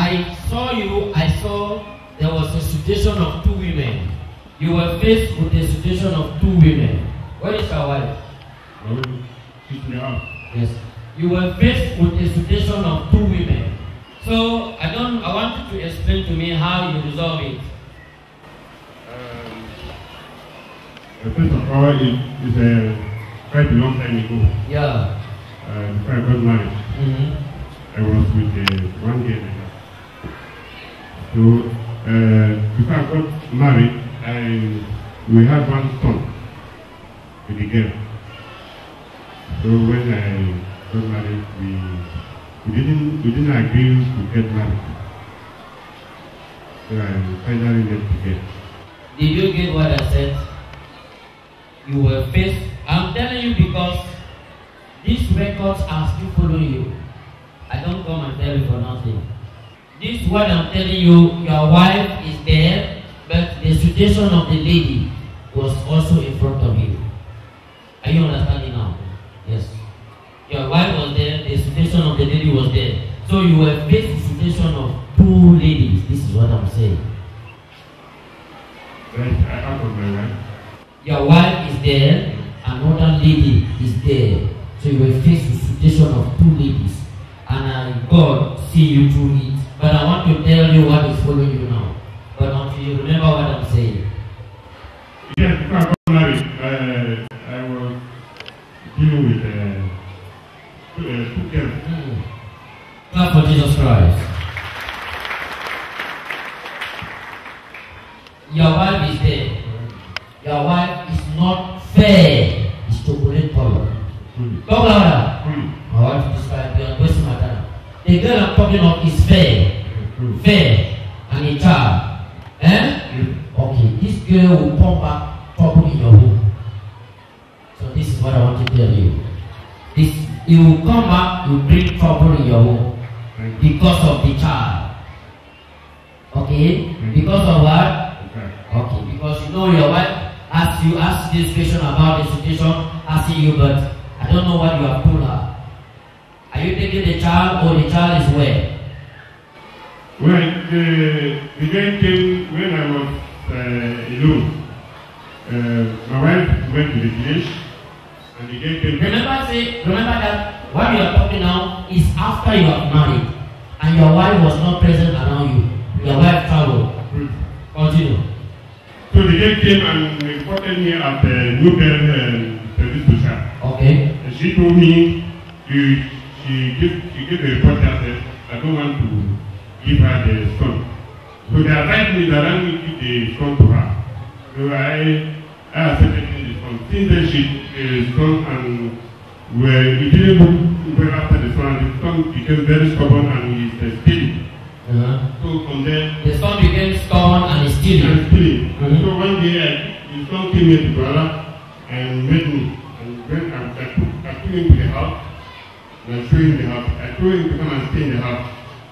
I saw you, I saw there was a situation of two women. You were faced with a situation of two women. Where is your wife? She's in the house. Yes. You were faced with a situation of two women. So I want you to explain to me how you resolve it. First of all, it's quite a long time ago. Yeah. Before I got married, I was with one girl. So before I got married, we had one son with the girl. So when I got married, we didn't agree to get married. So I finally left the girl. Did you get what I said? You were faced. I'm telling you because these records are still following you. I don't come and tell you for nothing. This is what I'm telling you. Your wife is there, but the situation of the lady was also in front of you. Are you understanding now? Yes. Your wife was there, the situation of the lady was there. So you were faced with the situation of two ladies. This is what I'm saying. Right, I have my wife. Your wife is there, another lady is there. So you were faced with the situation of two ladies. And God see you through it. But I want to tell you what is following you now. But until you remember what I'm saying. Yes, before I got married, I was dealing with two girls. Clap for Jesus Christ. Your wife is there. Your wife is not fair. It's chocolate color. Talk louder. I want to describe you and waste my time. The girl I'm talking of is fair. Fair. And a child. Okay, this girl will come back trouble in your home. So this is what I want to tell you. You will come back, you bring trouble in your home. Because of the child. Okay? Because of what? Okay, because you know your wife asked this question about the situation, asking you, but I don't know what you have told her. Are you taking the child or the child is where? Well, the guy came when I was alone. My wife went to the village and the guy came. Remember that what you are talking now is after you have married and your wife was not present around you. Your wife traveled. Continue. So the guy came and reported me at the Nobel service station. Okay. And she told me she gave a report that said I don't want to give her the son. So they advised me that I will give the son to her. So I accepted the son. Since then she son and it didn't look well after the son. The son became very stubborn and he's stealing. So from there, the son became stubborn and stealing. So one day the son came here to Kuala and met me. And when I took him to the house, and I showed him the house. I told him to come and stay in the house.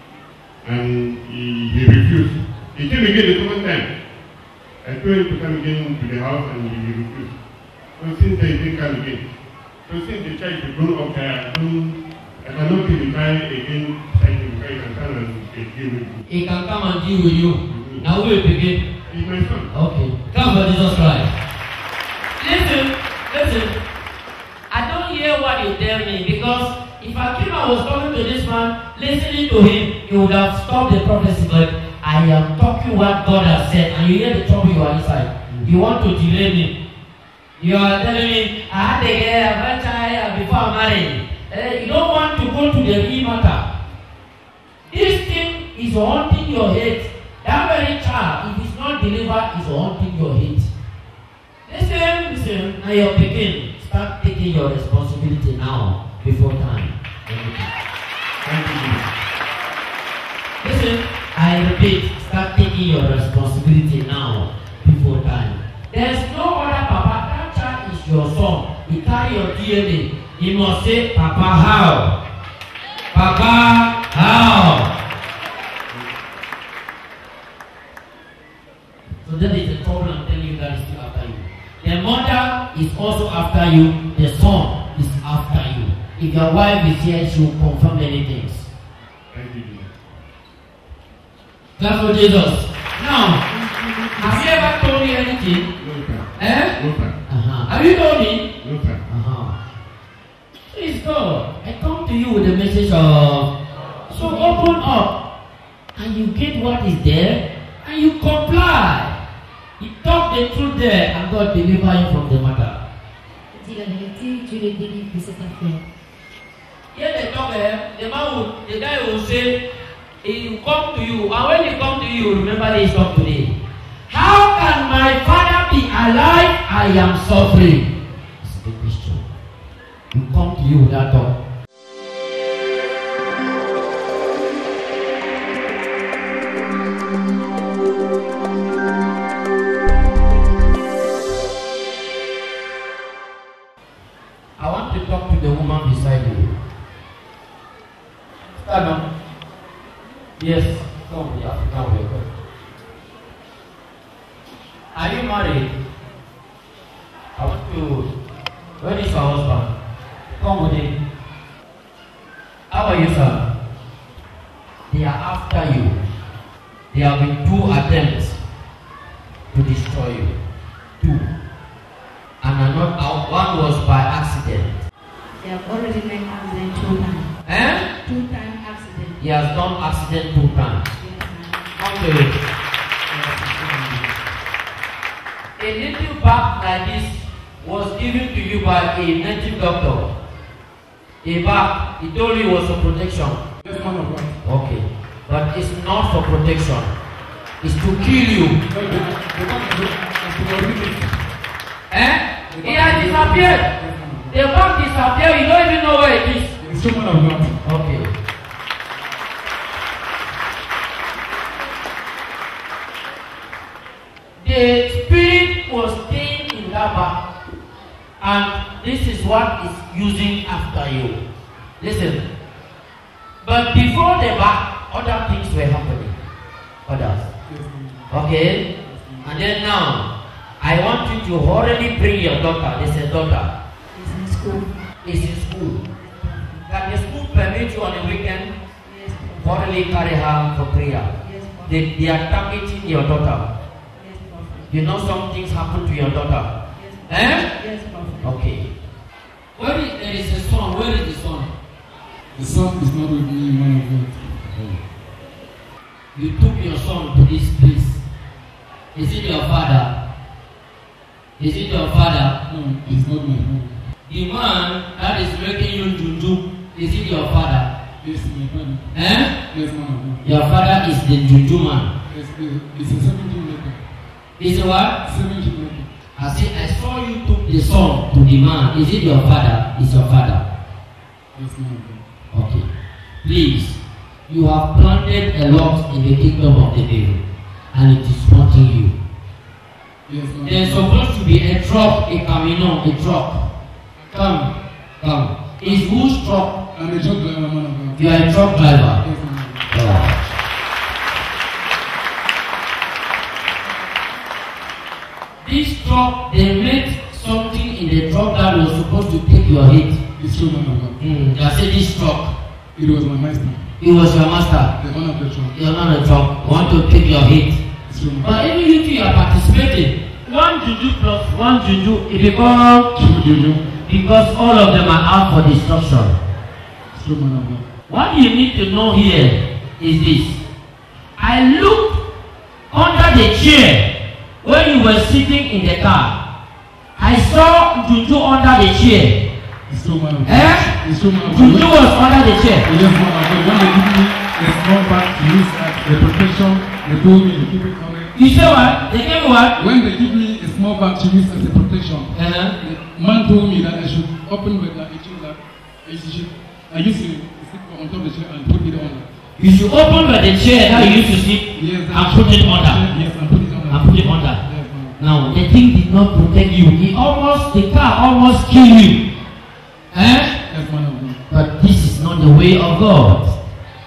And he refused. He came again the second time. I told him to come again to the house and he refused. So since then he didn't come again. So since the child is grown up, I cannot give the child again. He can come and deal with you. He can come and deal with you. Now we will begin. He's my son. Okay. Come for Jesus Christ. Listen. I don't hear what you tell me because if Akima was talking to this man, listening to him, he would have stopped the prophecy. But I am talking what God has said, and you hear the trouble you are inside. You want to delay me. You are telling me, I had a girl, a child before I married. You don't want to go to the real matter. This thing is haunting your head. That very child, if it's not delivered, is haunting your head. Listen, now you're beginning. Start taking your responsibility now, before time. Thank you. Listen, I repeat, start taking your responsibility now, before time. There's no other papa. That child is your son. He carry your DNA. He must say, Papa, how? Papa, how? So that is the problem I'm telling you that is still after you. The mother is also after you. The son is after you. If your wife is here, she will confirm many things. Thank you. Clap for Jesus. Now, have you ever told me anything? No, sir. Eh? No, sir. Have you told me? No, sir. Praise God. I come to you with a message of, so open up and you get what is there and you comply. You talk the truth there and God deliver you from the matter. Dis la vérité, Dieu le délivre de cette affaire. Here they talk, the guy will say, he will come to you, and when he come to you, remember this talk today. How can my father be alive? I am suffering. It's the question. You come to you with that talk. I want to talk to the woman beside you. Stand up. Yes, come with the African way. Are you married? I want to. Where is your husband? Come with him. How are you, sir? They are after you. There have been 2 attempts to destroy you. 2. And another one was by accident. They have already made accident 2 times. 2-time accident. He has done accident 2 times. Yes, A little bag like this was given to you by a native doctor. A bag, he told you it was for protection. Yes, man of God. Okay. But it's not for protection. It's to kill you. He has disappeared. The bag disappeared, you don't even know where it is. It's so man of God. Okay. The spirit was staying in that bag, and this is what is using after you. Listen. But before the bag, other things were happening. Others. Okay? And then now, I want you to hurriedly bring your daughter. They said, daughter. He's in school. Is in school. Can the school permit you on the weekend? Yes, Hurriedly carry her for prayer. Yes, Prophet. They are targeting your daughter. Yes, Prophet. You know some things happen to your daughter. Yes, Yes, Prophet. Okay. There is a son. Where is the son? The son is not with me, man of God. You took your son to this place. Is it your father? Is it your father? No, it's not my father. The man that is making you juju, is it your father? Yes, my father. Yes, man of God. Your father is the juju man. Yes, it's a 17 letter. Is it what? 17 letter. I saw you took the son to the man. Is it your father? It's your father. Yes, man of God. Okay. Please, you have planted a lot in the kingdom of the devil, and it is haunting you. Yes, man. There's supposed to be a truck, a camino, a truck. Come. Is whose truck? I'm a truck driver, man of God. You are a truck driver. Yes, man of God. This truck, they made something in the truck that was supposed to take your head. It's true, man of God. They said this truck. It was my master. It was your master. The owner of the truck. You're not a truck. You want to take your head. It's true, man. But even you two are participating. 1 juju plus 1 juju, it becomes True, Juju. because all of them are out for destruction. It's true, man of God. What you need to know here is this. I looked under the chair when you were sitting in the car. I saw Juju under the chair. It's true, man of God. It's true, man of God. Juju was under the chair. Yes, man of God. When they give me a small bag to use as a protection, they told me to keep it coming. You say what? They gave me what? When they give me a small bag to use as a protection, the man told me that I should open with that I used to sit on top of the chair and put it on. You should open where the chair that you used to sit and put it under. Yes, and put it on. And put it under. Yes, man. Now, the thing did not protect you. The car almost killed you. Yes, man of God. But this is not the way of God.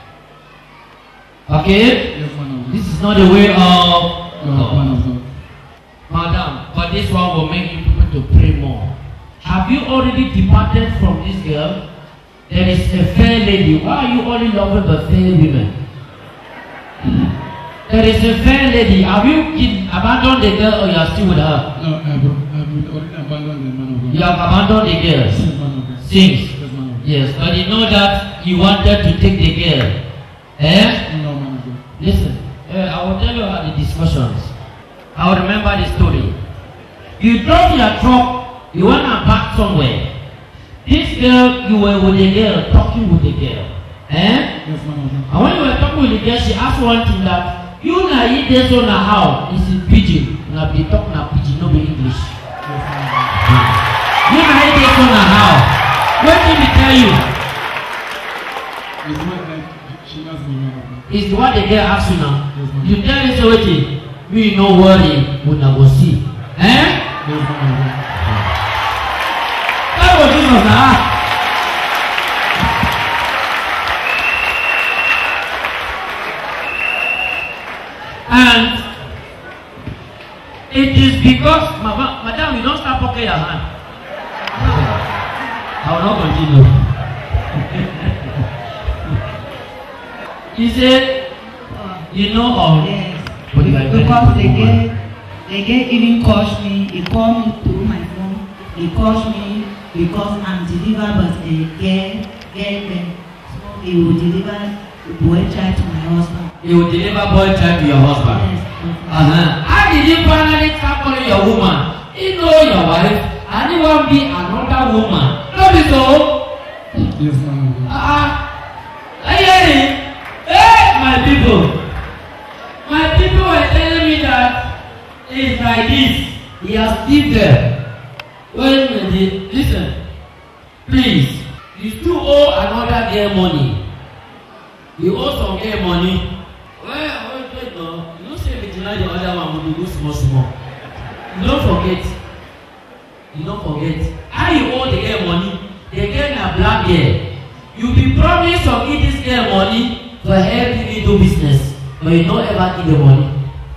Okay? Yes, man of God. This is not the way of No, man of God. Madam, but this one will make you people to pray more. Have you already departed from this girl? There is a fair lady. Why are you only loving the fair women? There is a fair lady. Have you abandoned the girl or you are still with her? No, I've already abandoned the man of God. You have abandoned the girl. Since. Yes, but you know that you wanted to take the girl. Eh? No, man of God. Listen, I will tell you about the discussions. I will remember the story. You drove your truck, you went and parked somewhere. This girl, you were with the girl, talking with the girl. Eh? Yes, man of God. And when you were talking with the girl, she asked one thing that you na eat this on a how? It's in pidgin. Na be talk na pidgin, no be English. You na eat this on a how? What did he tell you? It's what she asked me, man of God. It's what the girl asked you now. Yes, man. You tell me so wetin, we no worry, we na go see. Eh? Yes, man of God. That was Jesus now. And it is because, madam, you don't start poking your hand. I will not continue. He said, you know all. Yes. Because the girl even called me. He called me through my phone. He called me because I'm delivered, but the girl, so he will deliver the boy child to my husband. You will deliver boy child to your husband. Yes. How did you finally start calling your woman? You know your wife, and you want to be another woman. Not be so. Yes, man of God. Hey, my people. My people were telling me that it's like this. He has lived there. Listen, please. You still owe another girl money. You owe some girl money. Well, you don't say me deny the other one will be small. You don't forget. How you owe the girl money? The girl na black girl. You be promised to give this girl money to help you do business, but you don't ever give the money.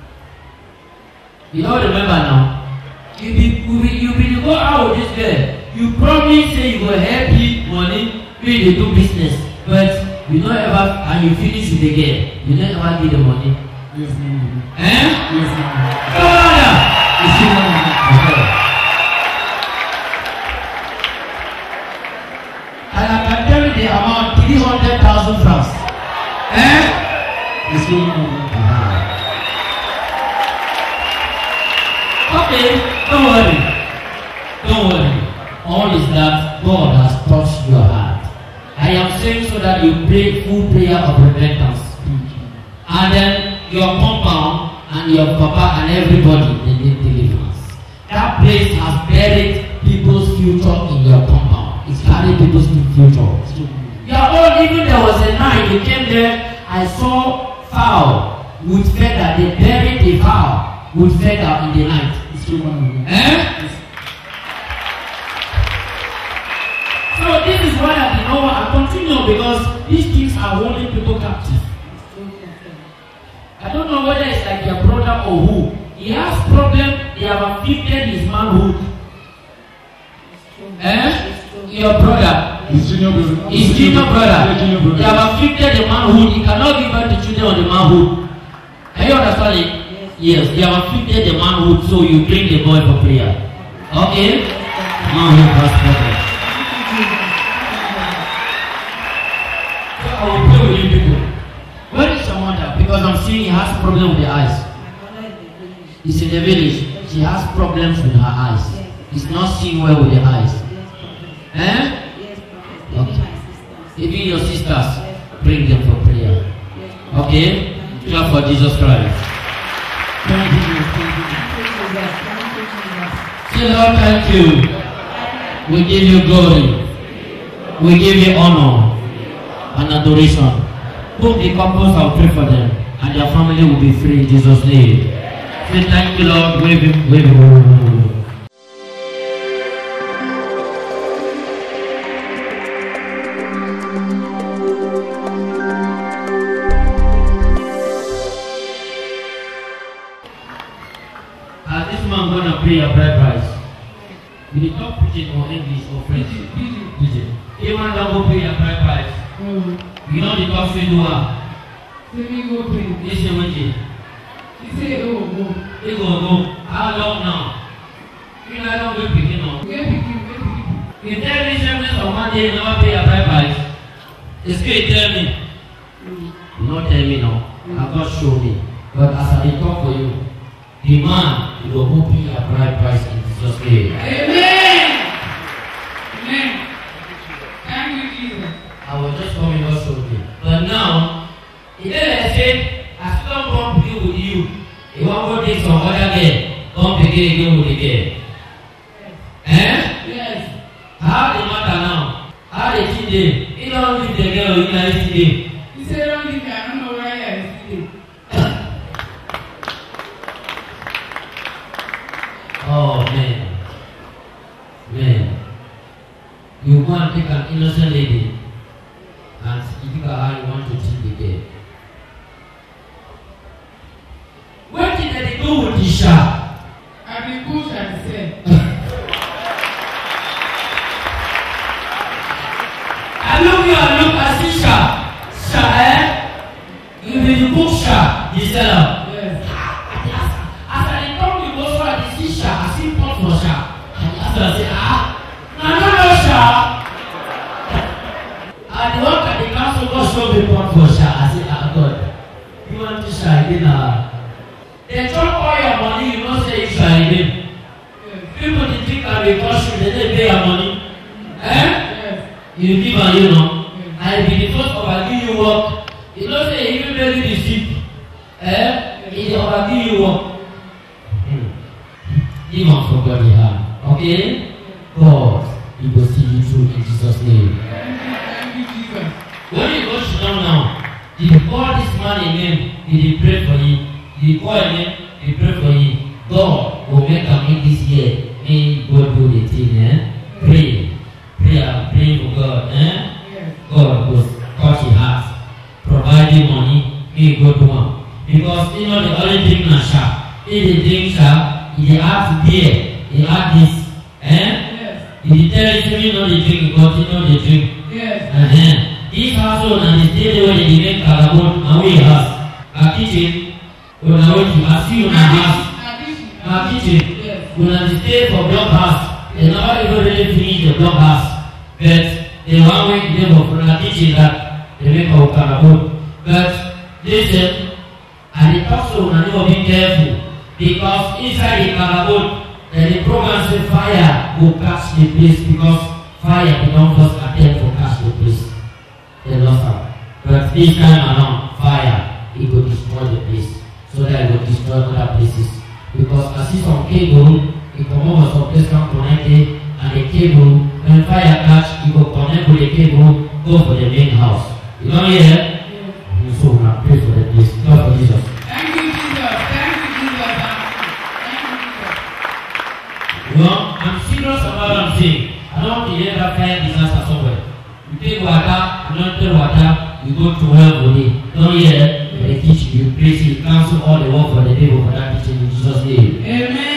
You don't remember now. You be go out with this girl. You promise say you will help you money when you do business, but you don't ever, and you finish with the girl. You don't ever give the money. Yes, man. Eh? Yes, man. You see now? And I can tell you the amount 300,000 francs. Eh? Yes, man. Okay, don't worry. All is that God has touched your heart. I am saying so that you pray full prayer of repentance. And then your compound and your papa and everybody they need deliverance. That place has buried people's future in your compound. It's carrying people's future. Your own, even there was a night you came there, I saw fowl with feather. They buried the fowl with feather in the night. It's true, man. Eh? So this is why I know I continue, because these things are holding people captive. I don't know whether it's like your brother or who. He has problem, they have afflicted his manhood. Your brother. His junior brother. His junior brother. They have afflicted the manhood. He cannot give birth to children on the manhood. Are you understanding? Yes, they have afflicted the manhood, so you bring the boy for prayer. Okay? Manhood has problem. So I will pray with you people. Where is your mother? Because I'm seeing he has problem with the eyes. He's in the village. She has problems with her eyes. He's not seeing well with the eyes. Okay. Even your sisters, bring them for prayer. Okay? Clap for Jesus Christ. Thank you. Say, Lord, thank you. We give you glory. We give you honor and adoration. Both the couples, I'll pray for them, and their family will be free in Jesus' name. Say thank you, Lord. Wave. This man gonna pay a bride price. Will you talk pidgin or English or French? Pidgin. He man don't go pay a bride price. You know the talk we do. This is what He said, oh, no. He go. How long now? You know, I don't go picking up. Get picking. You tell me something on one day, you never pay a bride price. It's good, tell me. You not tell me no. God show me. But as I talk for you, the man will go pay a bride price in Jesus' name. Amen. Amen. Thank you, Jesus. I was just coming God show me. But now, he said, I still don't play with you. He won't go take some other girl. Don't begin again with the girl. Yes. How the matter now? How the thing dey? He don't leave the girl in the today. He said, don't leave me. I don't know where I is today. Oh man. You go and take an innocent lady and you think how you want to treat the girl. What did they do with the shark? I be push and say. I look at the shark. You will book shark, the seller. Yes. As I come to go for the sea shark, I see pot for shark. After I say, no shark. And the one at the council go show me pot for shark. I say, God, you want to shark again? They chop all your money, you don't say you shark again. People they think I be caution, they don't pay your money. Yes. You give and you know. I be the first overgive you work. You don't say even make you sick. It overgive you work. Give on from God you have. Okay? God, He will see you through in Jesus' name. Thank you, Jesus. When you go sit down now, if you call this man again, he will pray for you. If you call him, he will pray for you. God will make him in this year. May God do the thing. Pray. Pray for God. Yes. God will touch your heart. Provide you money. May God do one. Because you know the only thing na sharp. If they drink sharp, if they add beer, they add this. Yes. If they tell you you know they drink, God you know they drink. Yes. This household and this daily way they make carabon and we have a kitchen. When I went to see you house. A kitchen. Yes. When I stay for block house, they never even really finish the block house. But they one week they go for a kitchen that they make our carabon. But listen, and the talk so and you will be careful because inside the carabon, the program say fire will catch the place because fire they don't first attempt to catch the place. They lost her. But this time around, fire it will destroy the place so that it will destroy other places. Because I see some cable, it come over some place can connect it, and the cable, when fire catch, it will connect with the cable, go for the main house. You don't hear? Yes. So now pray for the place. God for Jesus. Thank you, Jesus. Thank you, Jesus. Thank you, Jesus. Well, I'm serious about what I'm saying. I don't want to hear that fire disaster somewhere. You take water, you don't take water, you go to hell for it. Don't hear? They teach you, praise you, cancel all the work for the devil for that teaching in Jesus' name. Amen.